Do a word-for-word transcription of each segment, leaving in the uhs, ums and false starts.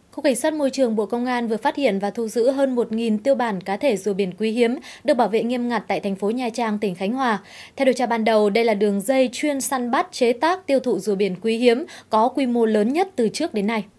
Cục Cảnh sát Môi trường Bộ Công an vừa phát hiện và thu giữ hơn một nghìn tiêu bản cá thể rùa biển quý hiếm được bảo vệ nghiêm ngặt tại thành phố Nha Trang, tỉnh Khánh Hòa. Theo điều tra ban đầu, đây là đường dây chuyên săn bắt, chế tác, tiêu thụ rùa biển quý hiếm có quy mô lớn nhất từ trước đến nay.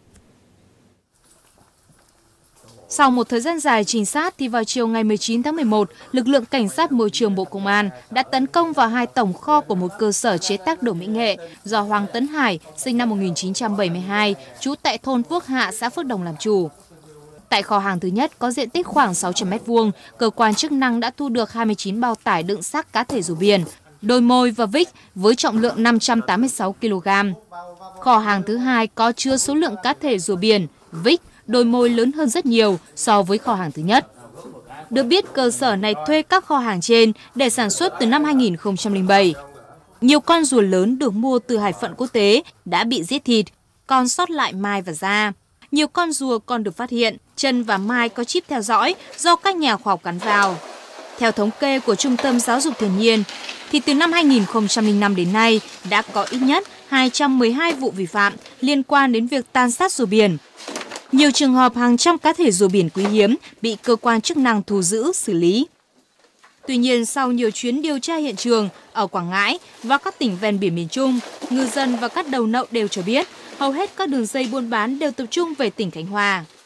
Sau một thời gian dài trinh sát thì vào chiều ngày mười chín tháng mười một, lực lượng Cảnh sát Môi trường Bộ Công an đã tấn công vào hai tổng kho của một cơ sở chế tác đồ mỹ nghệ do Hoàng Tấn Hải, sinh năm một nghìn chín trăm bảy mươi hai, trú tại thôn Phước Hạ, xã Phước Đồng làm chủ. Tại kho hàng thứ nhất có diện tích khoảng sáu trăm mét vuông, cơ quan chức năng đã thu được hai mươi chín bao tải đựng xác cá thể rùa biển, đôi môi và vích với trọng lượng năm trăm tám mươi sáu ki lô gam. Kho hàng thứ hai có chứa số lượng cá thể rùa biển, vích, đôi môi lớn hơn rất nhiều so với kho hàng thứ nhất. Được biết, cơ sở này thuê các kho hàng trên để sản xuất từ năm hai nghìn không trăm lẻ bảy. Nhiều con rùa lớn được mua từ hải phận quốc tế đã bị giết thịt, còn sót lại mai và da. Nhiều con rùa còn được phát hiện, chân và mai có chip theo dõi do các nhà khoa học gắn vào. Theo thống kê của Trung tâm Giáo dục Thiên nhiên, thì từ năm hai nghìn không trăm lẻ năm đến nay đã có ít nhất hai trăm mười hai vụ vi phạm liên quan đến việc tàn sát rùa biển. Nhiều trường hợp hàng trăm cá thể rùa biển quý hiếm bị cơ quan chức năng thu giữ, xử lý. Tuy nhiên, sau nhiều chuyến điều tra hiện trường ở Quảng Ngãi và các tỉnh ven biển miền Trung, ngư dân và các đầu nậu đều cho biết hầu hết các đường dây buôn bán đều tập trung về tỉnh Khánh Hòa.